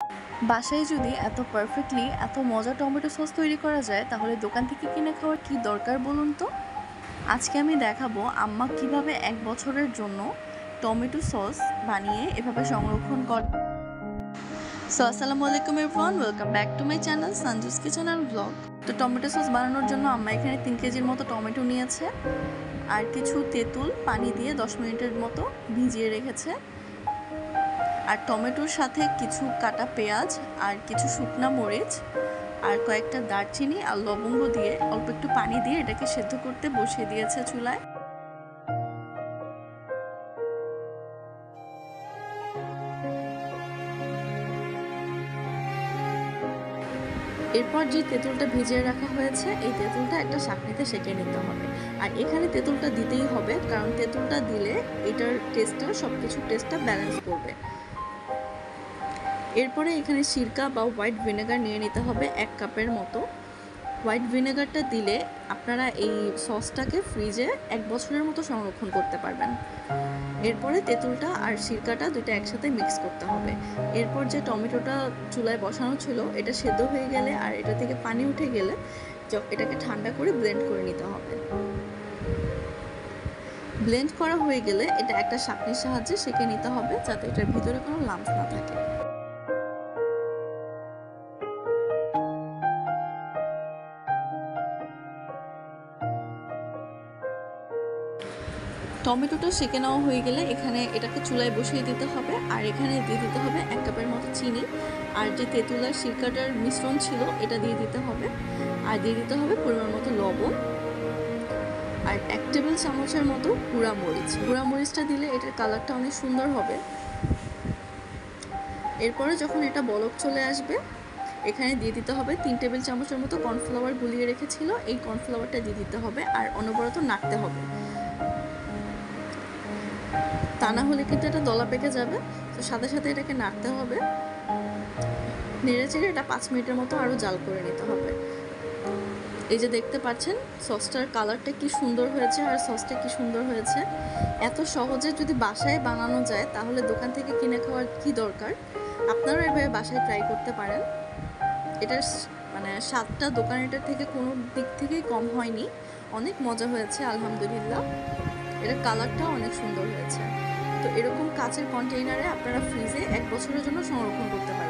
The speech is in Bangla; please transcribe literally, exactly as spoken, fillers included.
বাসায় যদি এত পারফেক্টলি এত মজা টমেটো সস তৈরি করা যায় তাহলে দোকান থেকে কিনে খাওয়ার কি দরকার বলুন তো। আজকে আমি দেখাবো আম্মা কিভাবে এক বছরের জন্য টমেটো সস বানিয়ে এভাবে সংরক্ষণ করে। সো আসসালামু আলাইকুম everyone, welcome back to my channel Sanju's kitchen and blog. তো টমেটো সস বানানোর জন্য আম্মা এখানে তিন কেজির মতো টমেটো নিয়েছে আর কিছু তেঁতুল পানি দিয়ে দশ মিনিটের মতো ভিজিয়ে রেখেছে। আর টমেটোর সাথে কিছু কাটা পেঁয়াজ আর কিছু শুকনা মরিচ আর কয়েকটা দারচিনি আর লবঙ্গ দিয়ে অল্প একটু পানি দিয়ে এটাকে সেদ্ধ করতে বসিয়ে দিয়েছে চুলায়। এরপর যে তেঁতুলটা ভিজিয়ে রাখা হয়েছে এই তেঁতুলটা একটা ছাঁকনিতে সেঁকে নিতে হবে। আর এখানে তেঁতুলটা দিতেই হবে, কারণ তেঁতুলটা দিলে এটার টেস্টটা সব কিছু টেস্টটা ব্যালেন্স করবে। এরপরে এখানে সিরকা বা হোয়াইট ভিনেগার নিয়ে নিতে হবে এক কাপের মতো। হোয়াইট ভিনেগারটা দিলে আপনারা এই সসটাকে ফ্রিজে এক বছরের মতো সংরক্ষণ করতে পারবেন। এরপরে তেঁতুলটা আর সিরকাটা দুটো একসাথে মিক্স করতে হবে। এরপর যে টমেটোটা চুলায় বসানো ছিল এটা সেদ্ধ হয়ে গেলে আর এটা থেকে পানি উঠে গেলে এটাকে ঠান্ডা করে ব্লেন্ড করে নিতে হবে। ব্লেন্ড করা হয়ে গেলে এটা একটা ছাঁকনির সাহায্যে সেঁকে নিতে হবে যাতে এটার ভিতরে কোনো লাম্পস না থাকে। টমেটোটা সেঁকে নেওয়া হয়ে গেলে এখানে এটাকে চুলায় বসিয়ে দিতে হবে আর এখানে দিয়ে দিতে হবে এক কাপের মতো চিনি আর যে তেঁতুল আর সিরকাটার মিশ্রণ ছিল এটা দিয়ে দিতে হবে আর দিয়ে দিতে হবে পরিমাণ মতো লবণ আর এক টেবিল চামচের মতো গুঁড়া মরিচ। গুঁড়া মরিচটা দিলে এটার কালারটা অনেক সুন্দর হবে। এরপরে যখন এটা বলক চলে আসবে এখানে দিয়ে দিতে হবে তিন টেবিল চামচের মতো কর্নফ্লাওয়ার গুলিয়ে রেখেছিল, এই কর্নফ্লাওয়ারটা দিয়ে দিতে হবে আর অনবরত নাড়তে হবে, তা না হলে কিন্তু এটা দলা পেকে যাবে। তো সাথে সাথে এটাকে নাড়তে হবে, নেড়ে চেড়ে এটা পাঁচ মিনিটের মতো আরও জাল করে নিতে হবে। এই যে দেখতে পাচ্ছেন সসটার কালারটা কি সুন্দর হয়েছে আর সসটা কি সুন্দর হয়েছে। এত সহজে যদি বাসায় বানানো যায় তাহলে দোকান থেকে কিনে খাওয়ার কি দরকার। আপনারাও এভাবে বাসায় ট্রাই করতে পারেন। এটার মানে স্বাদটা দোকানেরটার থেকে কোনো দিক থেকেই কম হয়নি, অনেক মজা হয়েছে আলহামদুলিল্লাহ। এটার কালারটাও অনেক সুন্দর হয়েছে। তো এরকম কাচের কন্টেইনারে আপনারা ফ্রিজে এক বছরের জন্য সংরক্ষণ করতে পারেন।